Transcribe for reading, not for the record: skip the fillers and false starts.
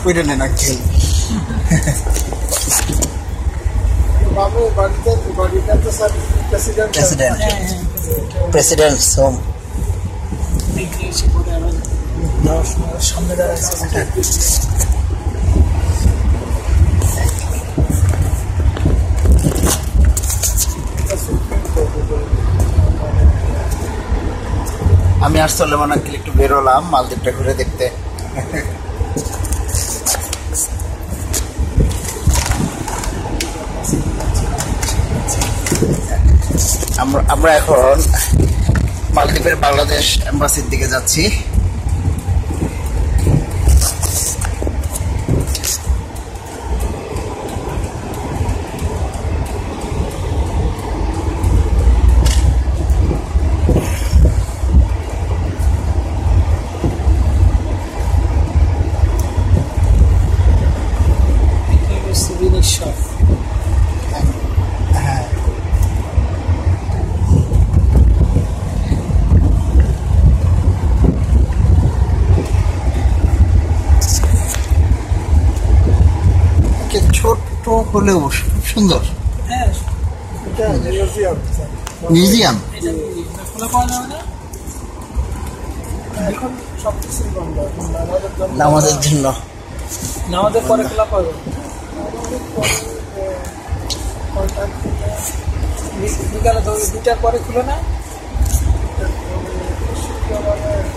কইরা নেন আঙ্কেল। বাবু বাড়িটা তো স্যার প্রেসিডেন্ট হোম। সামনে দাঁড়াচ্ছে। আমি আর সলেমান আঙ্কেল একটু বেরোলাম মালদ্বীপটা ঘুরে দেখতে। আমরা এখন মালদ্বীপের বাংলাদেশ এম্বাসির দিকে যাচ্ছি। ছোট্ট হলেও খুব সুন্দর। মিউজিয়াম আমাদের জন্য নামাজের পরে খোলা পাবে, বিকালে 2টার পরে খুলে না।